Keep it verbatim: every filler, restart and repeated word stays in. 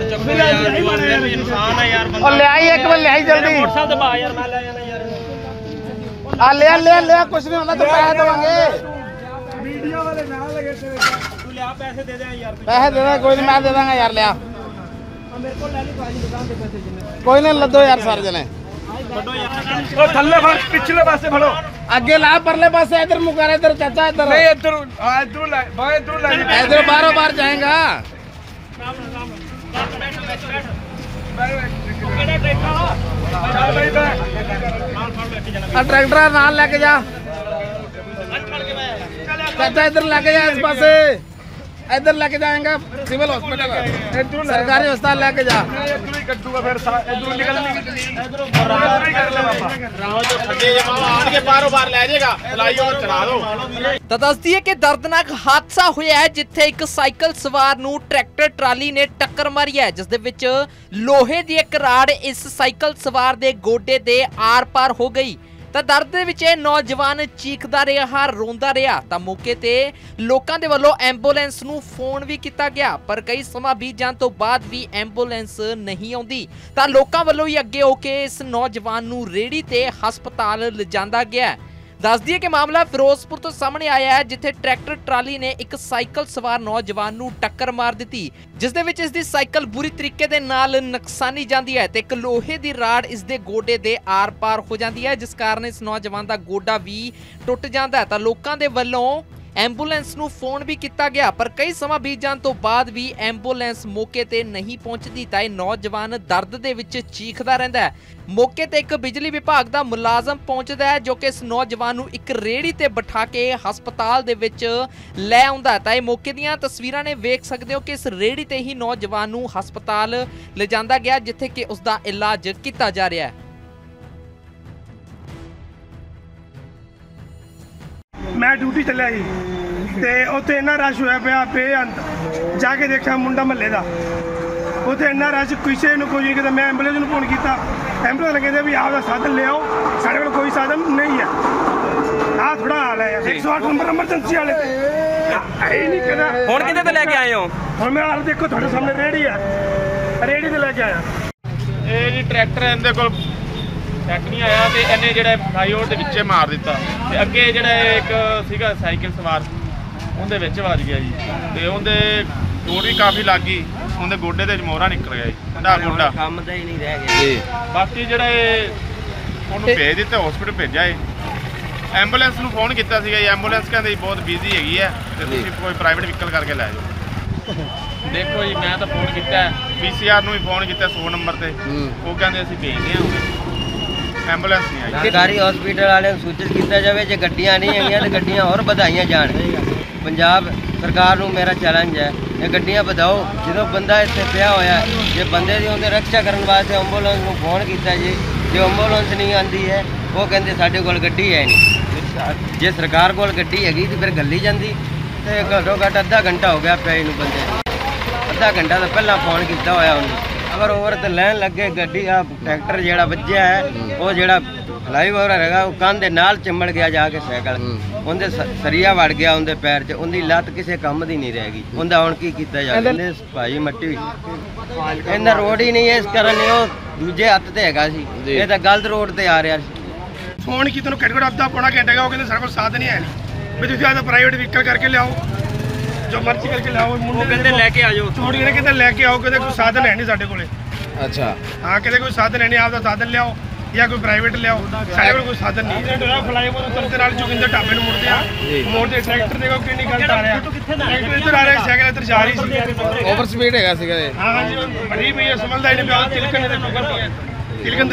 इंसान है यार और ले आई एक बार ले आई जल्दी मोटरसाइकिल दबा यार मैं ले जाना यार आ ले ले ले कुछ नहीं होना तो पैसे देवांगे वीडियो वाले ना लगे तेरे तू ले आ पैसे दे दे यार पैसे दे दे कोई नहीं मैं दे दूंगा यार ले आ मेरे को ले ली भाई दुकान पे पैसे जिन्ने कोई नहीं लदो यार सारे जने बड़ो यार ओ थल्ले फड़ पिछले पासे फड़ो आगे ला परले पासे इधर मुकर इधर चाचा इधर नहीं इधर हां इधर ले भाई इधर ले इधर बारो बार जाएगा ट्रैक्टर नाल लेके जा चाचा इधर लेके जा इस पासे इधर लेके जाएंगे सिविल हॉस्पिटल सरकारी अस्पताल लेके जा ਤਾਂ ਦੱਸ ਦਈਏ ਕਿ ਦਰਦਨਾਕ ਹਾਦਸਾ ਹੋਇਆ ਹੈ ਜਿੱਥੇ ਇੱਕ ਸਾਈਕਲ ਸਵਾਰ ਨੂੰ ਟਰੈਕਟਰ ਟਰਾਲੀ ਨੇ ਟੱਕਰ ਮਾਰੀ ਹੈ ਜਿਸ ਦੇ ਵਿੱਚ ਲੋਹੇ ਦੀ ਇੱਕ ਰਾੜ ਇਸ ਸਾਈਕਲ ਸਵਾਰ ਦੇ ਗੋਡੇ ਦੇ ਆਰ-ਪਾਰ ਹੋ ਗਈ। ਤਾਂ ਦਰਦ ਦੇ ਵਿੱਚ ਇਹ ਨੌਜਵਾਨ ਚੀਖਦਾ ਰਿਹਾ ਰੋਂਦਾ ਰਿਹਾ ਤਾਂ ਮੌਕੇ ਤੇ ਲੋਕਾਂ ਦੇ ਵੱਲੋਂ ਐਂਬੂਲੈਂਸ ਨੂੰ ਫੋਨ ਵੀ ਕੀਤਾ ਗਿਆ ਪਰ ਕਈ ਸਮਾਂ ਬੀਤ ਜਾਣ ਤੋਂ ਬਾਅਦ ਵੀ ਐਂਬੂਲੈਂਸ ਨਹੀਂ ਆਉਂਦੀ ਤਾਂ ਲੋਕਾਂ ਵੱਲੋਂ ਹੀ ਅੱਗੇ ਹੋ ਕੇ ਇਸ ਨੌਜਵਾਨ ਨੂੰ ਰੇੜੀ ਤੇ ਹਸਪਤਾਲ ਲਿਜਾਂਦਾ ਗਿਆ। ਦੱਸ ਦਈਏ ਕਿ ਮਾਮਲਾ ਫਿਰੋਜ਼ਪੁਰ ਤੋਂ ਸਾਹਮਣੇ ਆਇਆ ਹੈ ਜਿੱਥੇ ਟਰੈਕਟਰ ਟਰਾਲੀ ਨੇ ਇੱਕ ਸਾਈਕਲ ਸਵਾਰ ਨੌਜਵਾਨ ਨੂੰ ਟੱਕਰ ਮਾਰ ਦਿੱਤੀ ਜਿਸ ਦੇ ਵਿੱਚ ਇਸ ਦੀ ਸਾਈਕਲ ਬੁਰੀ ਤਰੀਕੇ ਦੇ ਨਾਲ ਨੁਕਸਾਨੀ ਜਾਂਦੀ ਹੈ ਤੇ ਇੱਕ ਲੋਹੇ ਦੀ ਰਾੜ ਇਸ ਦੇ ਗੋਡੇ ਦੇ ਆਰ-ਪਾਰ ਹੋ ਜਾਂਦੀ ਹੈ ਜਿਸ ਕਾਰਨ ਇਸ ਨੌਜਵਾਨ ਦਾ ਗੋਡਾ ਵੀ ਟੁੱਟ ਜਾਂਦਾ ਹੈ ਤਾਂ ਲੋਕਾਂ ਦੇ ਵੱਲੋਂ ਐਂਬੂਲੈਂਸ ਨੂੰ ਫੋਨ ਵੀ ਕੀਤਾ ਗਿਆ ਪਰ ਕਈ ਸਮਾਂ ਬੀਤ ਜਾਣ ਤੋਂ ਬਾਅਦ ਵੀ ਐਂਬੂਲੈਂਸ ਮੌਕੇ ਤੇ ਨਹੀਂ ਪਹੁੰਚਦੀ ਤਾਂ ਇਹ ਨੌਜਵਾਨ ਦਰਦ ਦੇ ਵਿੱਚ ਚੀਖਦਾ ਰਹਿੰਦਾ ਹੈ। ਮੌਕੇ ਤੇ ਇੱਕ ਬਿਜਲੀ ਵਿਭਾਗ ਦਾ ਮੁਲਾਜ਼ਮ ਪਹੁੰਚਦਾ ਹੈ ਜੋ ਕਿ ਇਸ ਨੌਜਵਾਨ ਨੂੰ ਇੱਕ ਰੇੜੀ ਤੇ ਬਿਠਾ ਕੇ ਹਸਪਤਾਲ ਦੇ ਵਿੱਚ ਲੈ ਆਉਂਦਾ ਤਾਂ ਇਹ ਮੌਕੇ ਦੀਆਂ ਤਸਵੀਰਾਂ ਨੇ ਵੇਖ ਸਕਦੇ ਹੋ ਕਿ ਇਸ ਰੇੜੀ ਤੇ ਹੀ ਨੌਜਵਾਨ ਨੂੰ ਹਸਪਤਾਲ ਲਿਜਾਂਦਾ ਗਿਆ ਜਿੱਥੇ ਕਿ ਉਸ ਦਾ ਇਲਾਜ ਕੀਤਾ ਜਾ ਰਿਹਾ ਹੈ। मैं ड्यूटी चलिया जी ते उत्थे इन्ना रश होया पिया बेअंत जाके देखा मुंडा महल्ले दा उत्थे इन्ना रश किसी नूं कोई नहीं मैं एंबुलेंस नूं फोन किया एंबुलेंस लगे भी आपका साधन ले आओ साढ़े कोल कोई साधन नहीं है आ थोड़ा हाल है एक सौ आठ नंबर एमरजेंसी वाले है ही नहीं कहना ਹੁਣ ਕਿੱਥੇ ਤੇ ਲੈ ਕੇ ਆਏ ਹੋ हुण मेरा हाल देखो थोड़े सामने रेहड़ी है रेहड़ी ते लेके आया ਇਹ ਜੀ ਟਰੈਕਟਰ ਇਹਦੇ ਕੋਲ ਟਰੈਕ ਨਹੀਂ ਆਇਆ ਤੇ ਇਹਨੇ ਜਿਹੜਾ ਫਲਾਈਓਵਰ ਦੇ ਵਿੱਚੇ ਮਾਰ ਦਿੱਤਾ ਤੇ ਅੱਗੇ ਜਿਹੜਾ ਇੱਕ ਸੀਗਾ ਸਾਈਕਲ ਸਵਾਰ ਉਹਦੇ ਵਿੱਚ ਵੱਜ ਗਿਆ ਜੀ ਤੇ ਉਹਦੇ ਚੋਟ ਵੀ ਕਾਫੀ ਲੱਗ ਗਈ ਉਹਦੇ ਗੋਡੇ ਦੇ ਮੋਹਰਾ ਨਿਕਲ ਗਿਆ ਜੀ ਉਹਦਾ ਗੋਡਾ ਕੰਮ ਤਾਂ ਹੀ ਨਹੀਂ ਰਹਿ ਗਿਆ ਜੀ ਬਾਕੀ ਜਿਹੜਾ ਇਹ ਉਹਨੂੰ ਭੇਜ ਦਿੱਤਾ ਹਸਪੀਟਲ ਭੇਜਿਆ ਏ ਐਂਬੂਲੈਂਸ ਨੂੰ ਫੋਨ ਕੀਤਾ ਸੀਗਾ ਜੀ ਐਂਬੂਲੈਂਸ ਕਹਿੰਦੇ ਬਹੁਤ ਬਿਜ਼ੀ ਹੈਗੀ ਹੈ ਤੇ ਤੁਸੀਂ ਕੋਈ ਪ੍ਰਾਈਵੇਟ ਵਹੀਕਲ ਕਰਕੇ ਲੈ ਜਾਓ ਦੇਖੋ ਜੀ ਮੈਂ ਤਾਂ ਫੋਨ ਕੀਤਾ ਪੀ ਸੀ ਆਰ ਨੂੰ ਵੀ ਫੋਨ ਕੀਤਾ ਸੌ ਨੰਬਰ ਤੇ ਉਹ ਕਹਿੰਦੇ ਅਸੀਂ ਭੇਜਦੇ ਹਾਂ ਐਂਬੂਲੈਂਸ ਨਹੀਂ ਆਈ ਸਰਕਾਰੀ ਹਸਪੀਟਲ ਵਾਲਿਆਂ ਨੂੰ ਸੂਚਿਤ ਕੀਤਾ ਜਾਵੇ ਜੇ ਗੱਡੀਆਂ ਨਹੀਂ ਹੈਗੀਆਂ ਤੇ ਗੱਡੀਆਂ ਹੋਰ ਵਧਾਈਆਂ ਜਾਣ। ਪੰਜਾਬ ਸਰਕਾਰ ਨੂੰ ਮੇਰਾ ਚੈਲੰਜ ਹੈ ਇਹ ਗੱਡੀਆਂ ਵਧਾਓ ਜਦੋਂ ਬੰਦਾ ਇੱਥੇ ਪਿਆ ਹੋਇਆ ਜੇ ਬੰਦੇ ਦੀ ਉਹਦੀ ਰੱਖਿਆ ਕਰਨ ਵਾਸਤੇ ਐਂਬੂਲੈਂਸ ਨੂੰ ਫੋਨ ਕੀਤਾ ਜੀ ਜੇ ਐਂਬੂਲੈਂਸ ਨਹੀਂ ਆਉਂਦੀ ਹੈ ਉਹ ਕਹਿੰਦੇ ਸਾਡੇ ਕੋਲ ਗੱਡੀ ਹੈ ਨਹੀਂ ਜੇ ਸਰਕਾਰ ਕੋਲ ਗੱਡੀ ਹੈਗੀ ਤੇ ਫਿਰ ਗੱਲੀ ਜਾਂਦੀ ਤੇ ਘੱਟੋ ਘੱਟ ਅੱਧਾ ਘੰਟਾ ਹੋ ਗਿਆ ਪਿਆ ਇਹਨੂੰ ਬੰਦੇ ਨੂੰ ਅੱਧਾ ਘੰਟਾ ਤਾਂ ਪਹਿਲਾਂ ਫੋਨ ਕੀਤਾ ਹੋਇਆ ਉਹਨੂੰ अगर ओवर तो लैन लगे गड्डी आ ट्रैक्टर जेड़ा बज्जिया है वो जेड़ा फ्लाईओवर हैगा वो कंध दे नाल चिमड़ गया जाके साइकिल उनदे सरिया वड़ गया उनदे पैर च उनदी लत्त किसी काम दी नहीं रहेगी उनदा हुण की कीता जावे भाई मट्टी इन्ना रोड ही नहीं है इस कारण वो दूजे हत्थ ते हैगा सी ये तां गलत रोड ते आ रहा सी फोन की तैनूं घट घट अद्धा पौना घंटा वो कहते सारे कोल साधन ही है नहीं भी तुसीं आपदा प्राइवेट व्हीकल करके लियाओ जो मर्जी करके लाओ मुंडे कहते लेके आ जाओ चोड़ियां ने कहते लेके आओ कहते कोई साधन है नहीं साडे कोले अच्छा हाँ कहते कोई साधन है नहीं आपदा साधन लियाओ या कोई प्राइवेट लियाओ साडे कोल कोई साधन नहीं है फ्लाईओवर उतरते नाल जोगिंदर ढाबे नूं मुड़दे आ मोड़ ते ट्रैक्टर देखो कितनी गलत आ रहा ट्रैक्टर इधर आ रहा साइकिल इधर जा रही सी ओवर स्पीड हैगा सीगा हां जी बड़ी पई है समझदा ही नहीं पिया तिलकन दे टुकर तिलकन